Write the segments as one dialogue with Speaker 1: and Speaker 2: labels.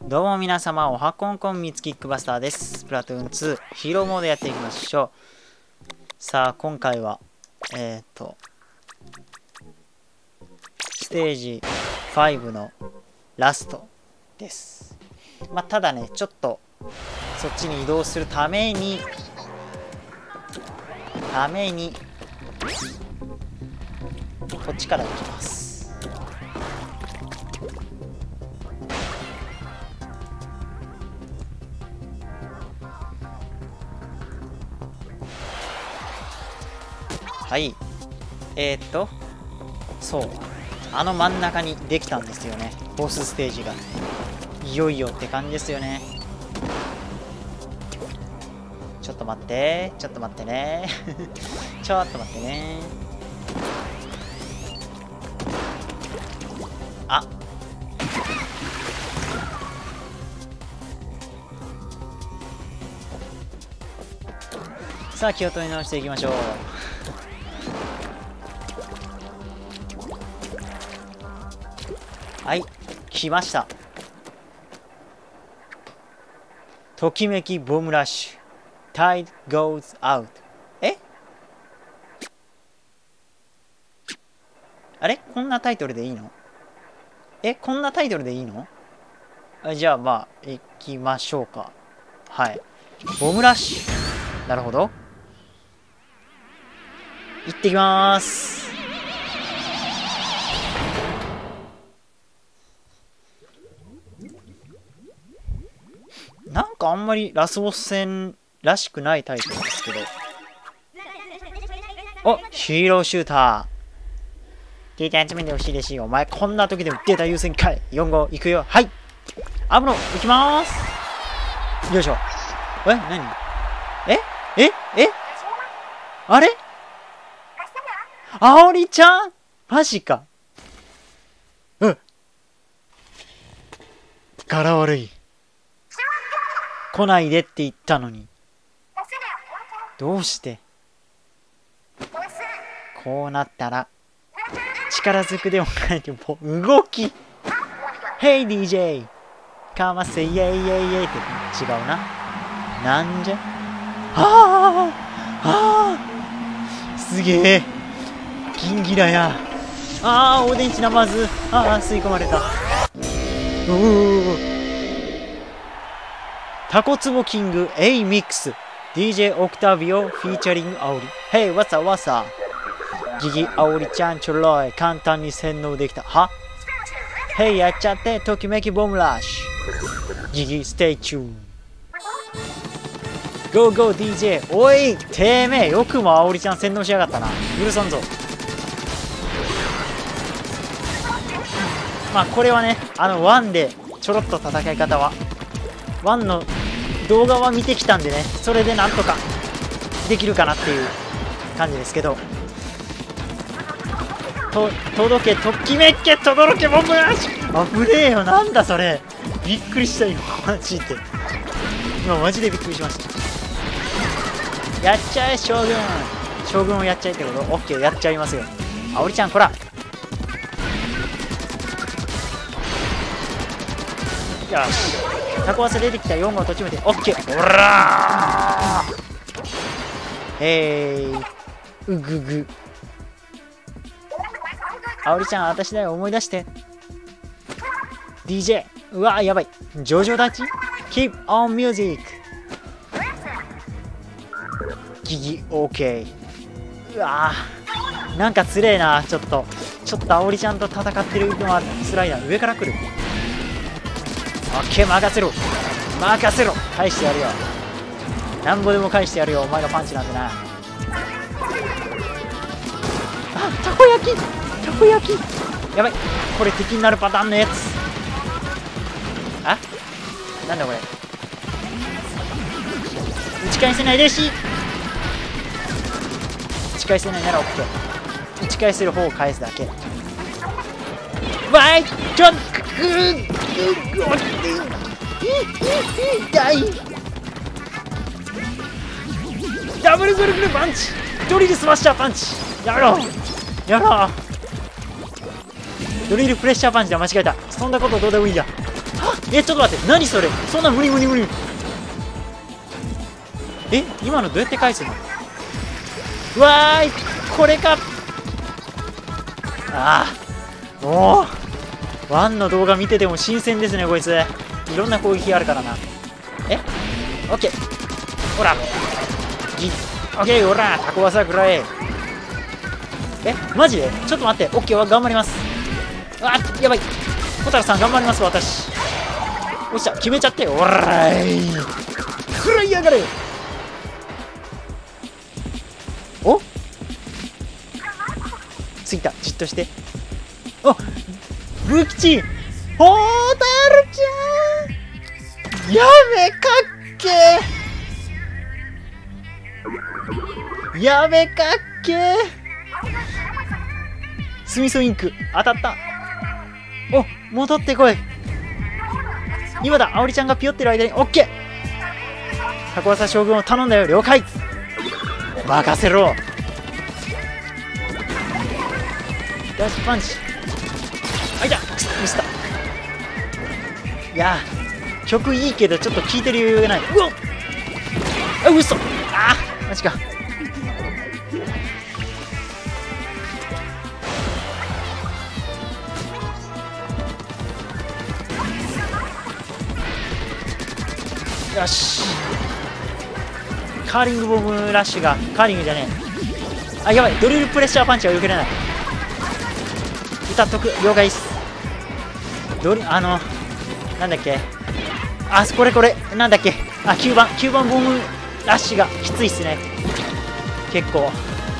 Speaker 1: どうも皆様、おはこんこんみつキックバスターです。プラトゥーン2ヒーローモードやっていきましょう。さあ、今回は、ステージ5のラストです。まあ、ただね、ちょっと、そっちに移動するために、こっちから行きます。はい。そう。あの真ん中にできたんですよね。ボスステージが。いよいよって感じですよね。ちょっと待って。ちょっと待ってね。ちょっと待ってね。あ。さあ、気を取り直していきましょう。はい、来ました。ときめきボムラッシュ。Tide goes out。あれこんなタイトルでいいの？こんなタイトルでいいの？じゃあ、まあ、行きましょうか。はい。ボムラッシュ。なるほど。行ってきまーす。なんかあんまりラスボス戦らしくないタイトルですけど。お、ヒーローシューター。データ集めてほしいですよ。お前こんな時でもデータ優先かい。4号行くよ。はい。アムロ、行きまーす。よいしょ。何？あれ？あおりちゃん？マジか。柄悪い。来ないでって言ったのに。どうして？こうなったら力ずくでもないけど動き。Hey DJ かませイェイイェイイェイって違うな。なんじゃ？すげえギンギラや。おでんちなまず。吸い込まれた。タコツボキング A ミックス DJ オクタビオフィーチャリングアオリ。Hey what's up what's up。ギギアオリちゃんちょろい。簡単に洗脳できた。は？ Hey やっちゃってときめきボムラッシュ。ギギステイチューン。ゴーゴー DJ。おいてめえよくもアオリちゃん洗脳しやがったな。許さんぞ。まあこれはね1でちょろっと戦い方は1の動画は見てきたんでね、それでなんとかできるかなっていう感じですけど。届けときめけとどろけボムラッシュ。危ねえよ。なんだそれ。びっくりした今。マジで今マジでびっくりしました。やっちゃえ将軍。将軍をやっちゃえってこと？オッケー、やっちゃいますよ。あおりちゃんこら。よし、タコワセ出てきた。4号途中までオッケー。おらー。うぐぐ。あおりちゃん私だよ、思い出して。 DJ。 うわーやばい。ジョジョ立ち。 Keep on music。 ギギ OK。 うわーなんかつれえな。ちょっとあおりちゃんと戦ってるのはつらいな。上から来る。オッケー、任せろ任せろ。返してやるよ。なんぼでも返してやるよ。お前がパンチなんてな。たこ焼きやばい。これ敵になるパターンのやつ。なんだこれ。打ち返せないでし。打ち返せないなら OK。 打ち返せる方を返すだけ。わいちょっ痛い。ダブルぐるぐるパンチ。ドリルスマッシャーパンチ。やろうドリルプレッシャーパンチで間違えた。そんなことどうでもいいや。 え、ちょっと待って、何それ、そんな無理無理無理。え、今のどうやって返すの。うわーい、これか。ああ、もうワンの動画見てても新鮮ですね、こいつ。いろんな攻撃あるからな。え、オッケー、ほらオッケー、ほら、タコワサくらえ。え、マジでちょっと待って、オッケー、頑張ります。あ、やばい、小太郎さん頑張ります、私。おっしゃ、決めちゃってよ、おらーい、食らいやがれ。お、ついた、じっとして。あ、ブキチ、ホタルちゃん、やべかっけ、やべかっけ。スミソインク当たった。お、戻ってこい。今だ、あおりちゃんがピヨってる間に。オッケー、タコワサ将軍を頼んだよ、了解。任せろ。ダッシュパンチ、あいた、ミスった。いやー、曲いいけどちょっと聴いてる余裕がない。うおっ、あ、うそ、あー、マジか。よし、カーリングボムラッシュが、カーリングじゃねえ、あ、やばい、ドリルプレッシャーパンチは避けれない。歌っとく、了解っす。なんだっけ、あ、これなんだっけ、あ、9番ボムラッシュがきついっすね、結構。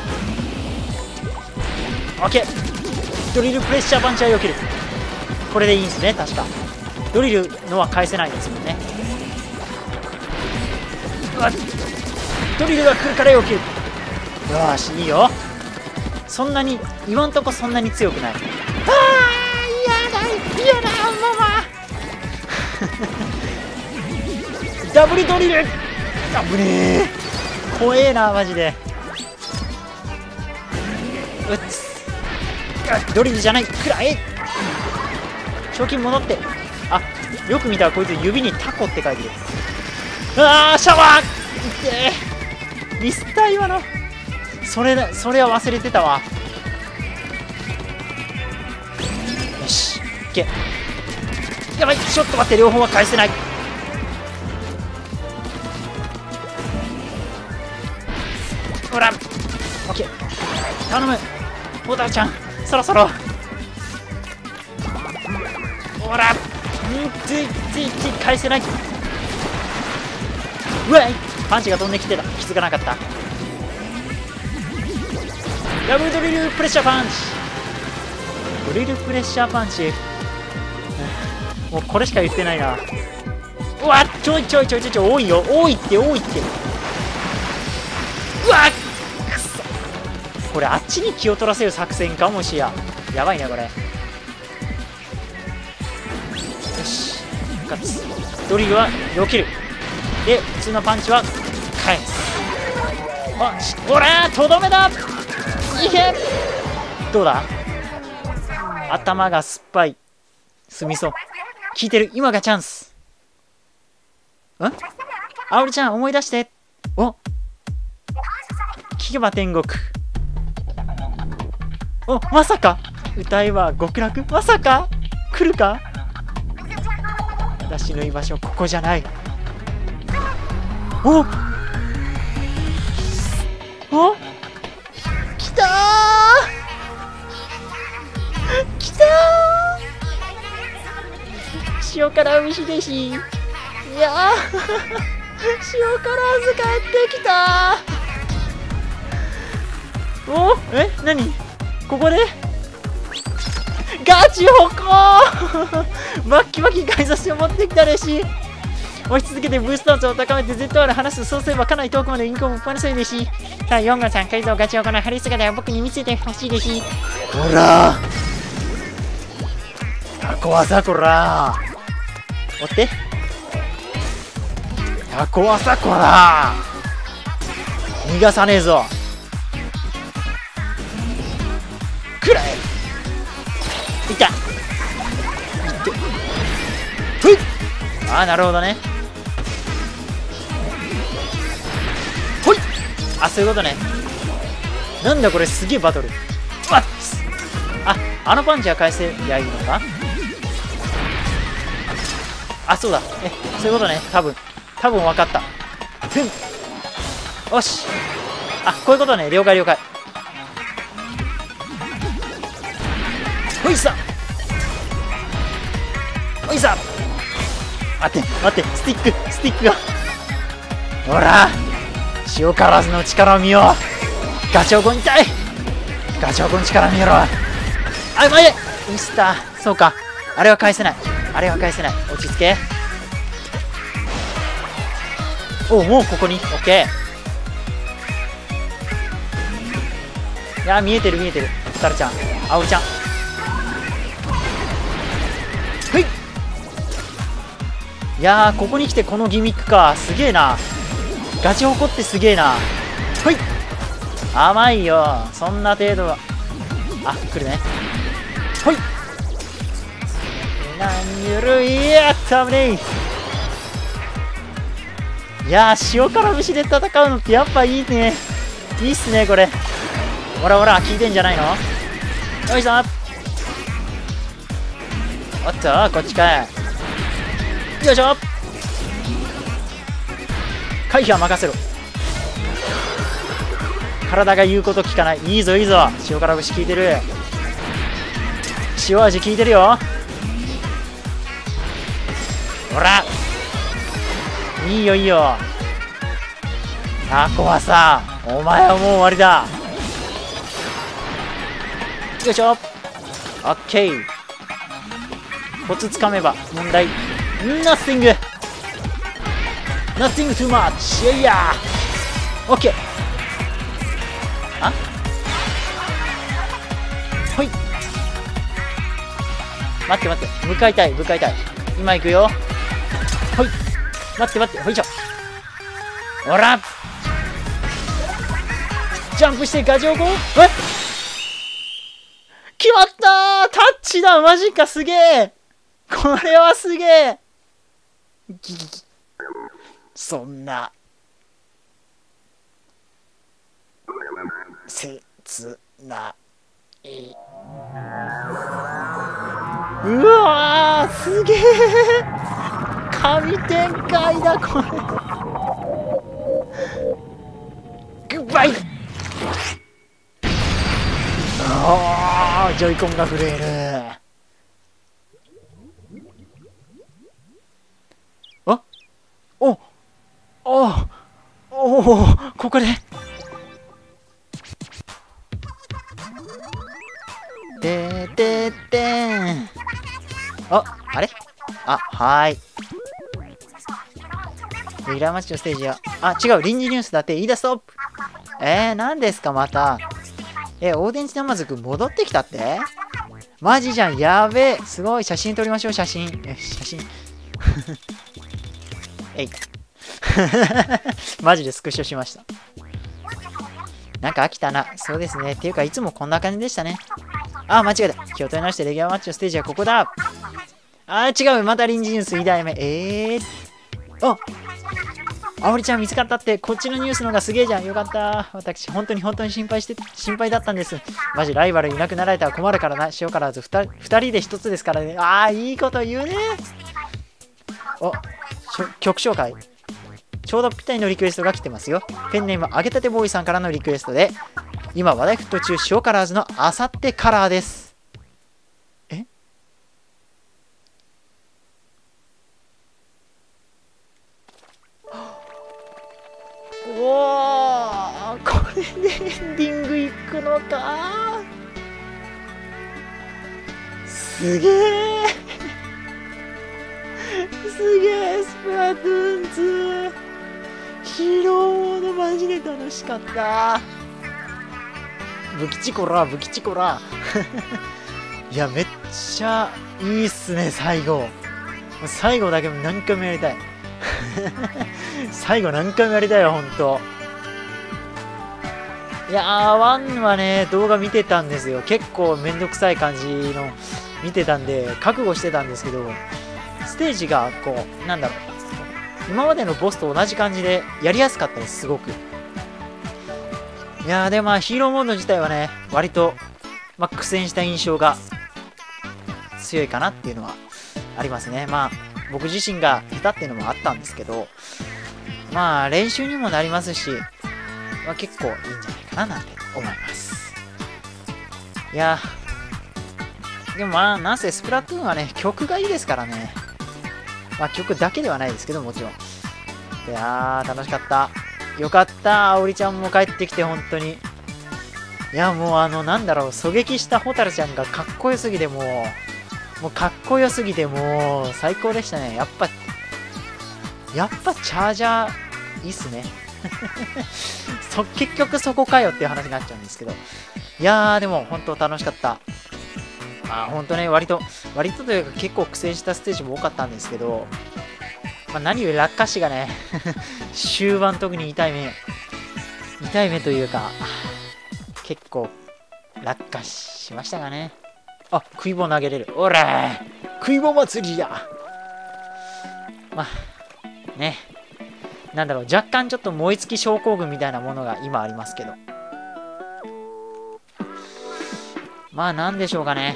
Speaker 1: オッケー、ドリルプレッシャーパンチは避ける。これでいいんすね、確か。ドリルのは返せないですもんね。うわ、ドリルが来るから避ける。よし、いいよ。そんなに、今んとこそんなに強くない。あー、嫌だママダブルドリル、ダブねー、怖えなマジで。うっつ、ドリルじゃない、くらえ。賞金戻って。あ、よく見たらこいつ指にタコって書いてる。あー、シャワー、いってー、ミスった今の。それは忘れてたわ。よし、いけ。やばい、ちょっと待って、両方は返せない。ほら、オッケー、頼む、ホタルちゃん、そろそろ。ほら、つい返せない。うわい、パンチが飛んできてた、気づかなかった。ダブルドリルプレッシャーパンチ、ドリルプレッシャーパンチ、もうこれしか言ってないな。うわ、ちょい多いよ、多いって。うわ、くそ、これあっちに気を取らせる作戦かもしや。やばいねこれ。よし、勝つ。ドリルは避ける。で、普通のパンチは返す。あ、ほらー、とどめだ。いけ、どうだ、頭が酸っぱい。すみそ、効いてる。今がチャンス。あおりちゃん思い出して。お、聞けば天国。お、まさか歌えば極楽、まさか来るか。私の居場所ここじゃない。お、来たー、来たー、塩辛海秀氏、いやー塩辛酢帰ってきたー。お、何ここでガチホコーバッキバキ改造して持ってきたれし、押し続けてブースト率を高めて ZR 離す。そうすればかなり遠くまでインコもパネそうですし、さあ4号さん改造ガチホコの張り姿は僕に見せてほしいですし。ほらタコワサコラー、追ってタコワサコラー、逃がさねえぞ。くらえ、いったいって、ふいっああ、なるほどね。ほい。あ、そういうことね。なんだこれ、すげえバトル。うわっ。あのパンチは返せりゃいいのか。あ、そうだ。そういうことね。多分分かった。ふん。よし。あ、こういうことね。了解了解。ほいさ。ほいさ。待って、スティックが。ほら。塩辛ずの力を見よう。ガチョウコン痛い。ガチョウコン力見ろ。あ、待て。ミスター。そうか。あれは返せない。落ち着け。お、もうここに。オッケー。いや、見えてる。タルちゃん、あおりちゃん。ふい。いやー、ここに来てこのギミックか。すげえな。ガチ誇ってすげえな。ふい。甘いよ。そんな程度は。あ、来るね。ほい。ゆるいやったね。いやー、塩辛節で戦うのってやっぱいいね。いいっすね、これ。ほら、効いてんじゃないの。よいしょ。おっと、こっちかい。よいしょ。回避は任せろ。体が言うこと聞かない。いいぞ。塩辛節効いてる。塩味効いてるよ。ほら、いいよ。タコはさ、お前はもう終わりだ。よいしょ。オッケー。コツつかめば問題 Nothing too much。 いやー、オッケー。あ、ほい。待って、向かいたい。今行くよ。ほい。待って、ほいしょ。ほら、ジャンプしてガチョウコン。決まったー。タッチだ。マジか。すげえ。これはすげえ。そんな切ない。うわー、すげえ。神展開だこれ。グッバイ。あー、ジョイコンが震える。あ、お、ここでん。あれ、はーい。レギュラーマッチのステージは、違う、臨時ニュースだって。いいだ、ストップ。何ですかまた。大電池ナマズくん戻ってきたって。マジじゃん。やべえ。すごい。写真撮りましょう。写真えいマジでスクショしました。なんか飽きたな。そうですね。っていうかいつもこんな感じでしたね。間違えた。気を取り直してレギュラーマッチのステージはここだ。違う。また臨時ニュース2代目。あおりちゃん見つかったって。こっちのニュースの方がすげえじゃん。よかった。私本当に心配だったんです。マジライバルいなくなられたら困るからな。塩辛ず2人で1つですからね。いいこと言うね。曲紹介。ちょうどぴったりのリクエストが来てますよ。ペンネーム揚げたてボーイさんからのリクエストで、今話題沸騰中、塩辛ずのあさってカラーです。これでエンディングいくのか。すげえスプラトゥーン2ヒーローモードマジで楽しかった。武吉コラいや、めっちゃいいっすね。最後だけ何回もやりたい最後何回もやりたいよ、ほんと。いやー、1はね、動画見てたんですよ。結構めんどくさい感じの見てたんで、覚悟してたんですけど、ステージがこうなんだろう、今までのボスと同じ感じでやりやすかったです。すごく。いやー、でまあヒーローモード自体はね、割と苦戦した印象が強いかなっていうのはありますね。まあ僕自身が下手っていうのもあったんですけど、まあ練習にもなりますし、結構いいんじゃないかななんて思います。いやー、でもまあなんせスプラトゥーンはね、曲がいいですからね。曲だけではないですけど、もちろん。いやー、楽しかった。よかった、あおりちゃんも帰ってきて、本当に。いや、もうなんだろう、狙撃したホタルちゃんがかっこよすぎて、もうかっこよすぎて、もう、最高でしたね。やっぱチャージャー、いいっすね。結局そこかよっていう話になっちゃうんですけど。いやー、でも、本当楽しかった。本当ね、割とというか結構苦戦したステージも多かったんですけど、何より落下死がね、終盤特に痛い目というか、結構落下しましたがね。食い棒投げれる。おらー、食い棒祭りや。ね、なんだろう、若干ちょっと燃え尽き症候群みたいなものが今ありますけど。なんでしょうかね。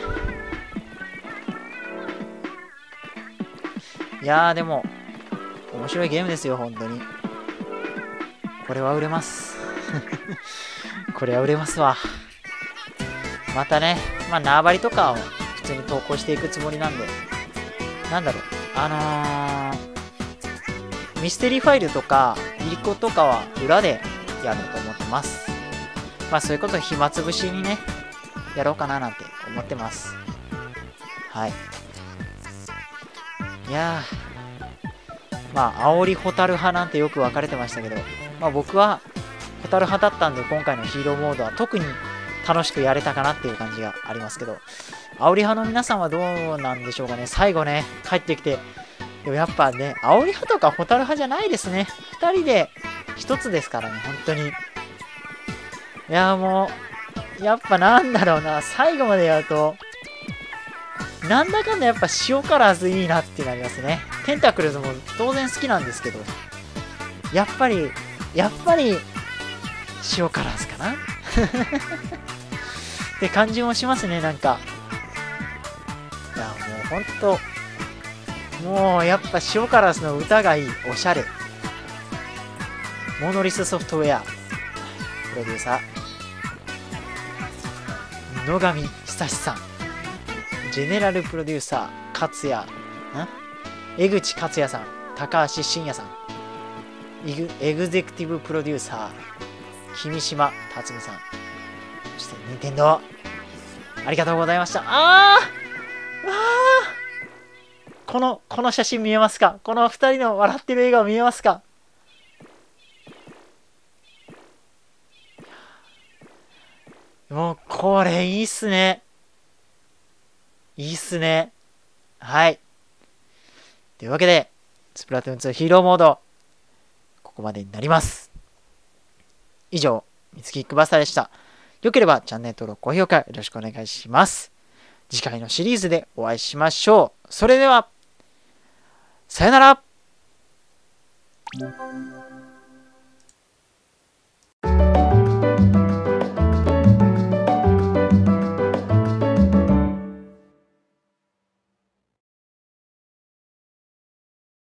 Speaker 1: いやー、でも面白いゲームですよ、本当に。これは売れます。これは売れますわ。またね、縄張りとかを普通に投稿していくつもりなんで、なんだろう、ミステリーファイルとかリリコとかは裏でやろうと思ってます。そういうことを暇つぶしにね、やろうかななんて思ってます。はい。いやー、煽りホタル派なんてよく分かれてましたけど、僕はホタル派だったんで、今回のヒーローモードは特に楽しくやれたかなっていう感じがありますけど、煽り派の皆さんはどうなんでしょうかね。最後ね、帰ってきて、でもやっぱね、煽り派とかホタル派じゃないですね。2人で1つですからね、本当に。いやー、もう、やっぱなんだろうな、最後までやると、なんだかんだやっぱ塩カラーズいいなってなりますね。テンタクルズも当然好きなんですけど、やっぱり塩カラーズかなって感じもしますね、なんか。いや、もうほんと、もうやっぱ塩カラーズの歌がいい、おしゃれ。モノリスソフトウェア、プロデューサー、野上久志さん。ジェネラルプロデューサー、江口克也さん、高橋真也さん、エグゼクティブプロデューサー、君島辰巳さん、そして任天堂、ありがとうございました。この写真見えますか？この2人の笑ってる笑顔見えますか？もうこれいいっすね。いいっすね。はい。というわけで、スプラトゥーン2ヒーローモード、ここまでになります。以上、みつきくばさでした。よければチャンネル登録、高評価よろしくお願いします。次回のシリーズでお会いしましょう。それでは、さよなら。